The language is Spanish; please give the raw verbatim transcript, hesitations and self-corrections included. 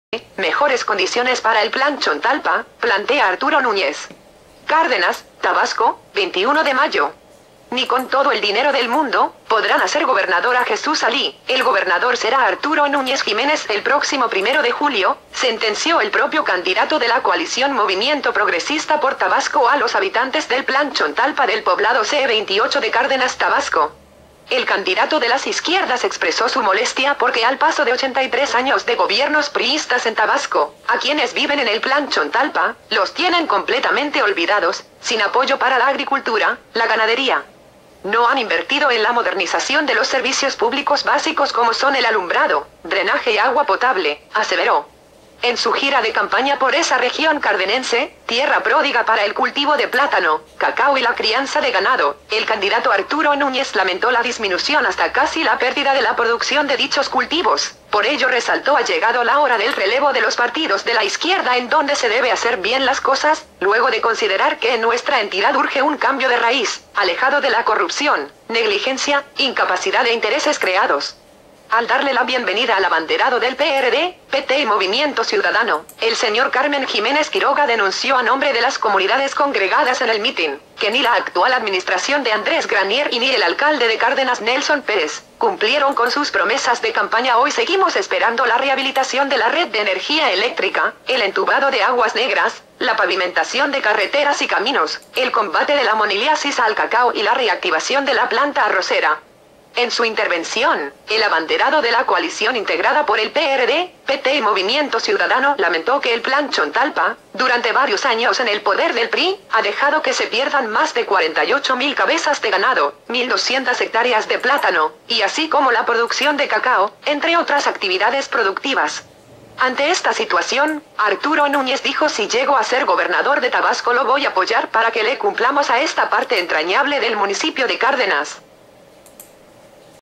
Mejores condiciones para el Plan Chontalpa, plantea Arturo Núñez. Cárdenas, Tabasco, veintiuno de mayo. Ni con todo el dinero del mundo, podrán hacer gobernador a Jesús Alí. El gobernador será Arturo Núñez Jiménez el próximo primero de julio, sentenció el propio candidato de la coalición Movimiento Progresista por Tabasco a los habitantes del Plan Chontalpa del poblado C veintiocho de Cárdenas, Tabasco. El candidato de las izquierdas expresó su molestia porque al paso de ochenta y tres años de gobiernos priistas en Tabasco, a quienes viven en el Plan Chontalpa, los tienen completamente olvidados, sin apoyo para la agricultura, la ganadería. No han invertido en la modernización de los servicios públicos básicos como son el alumbrado, drenaje y agua potable, aseveró. En su gira de campaña por esa región cardenense, tierra pródiga para el cultivo de plátano, cacao y la crianza de ganado, el candidato Arturo Núñez lamentó la disminución hasta casi la pérdida de la producción de dichos cultivos. Por ello resaltó ha llegado la hora del relevo de los partidos de la izquierda en donde se debe hacer bien las cosas, luego de considerar que en nuestra entidad urge un cambio de raíz, alejado de la corrupción, negligencia, incapacidad e intereses creados. Al darle la bienvenida al abanderado del P R D, P T y Movimiento Ciudadano, el señor Carmen Jiménez Quiroga denunció a nombre de las comunidades congregadas en el mitin, que ni la actual administración de Andrés Granier y ni el alcalde de Cárdenas Nelson Pérez, cumplieron con sus promesas de campaña. Hoy seguimos esperando la rehabilitación de la red de energía eléctrica, el entubado de aguas negras, la pavimentación de carreteras y caminos, el combate de la moniliasis al cacao y la reactivación de la planta arrocera. En su intervención, el abanderado de la coalición integrada por el P R D, P T y Movimiento Ciudadano lamentó que el Plan Chontalpa, durante varios años en el poder del P R I, ha dejado que se pierdan más de cuarenta y ocho mil cabezas de ganado, mil doscientas hectáreas de plátano, y así como la producción de cacao, entre otras actividades productivas. Ante esta situación, Arturo Núñez dijo: si llego a ser gobernador de Tabasco lo voy a apoyar para que le cumplamos a esta parte entrañable del municipio de Cárdenas.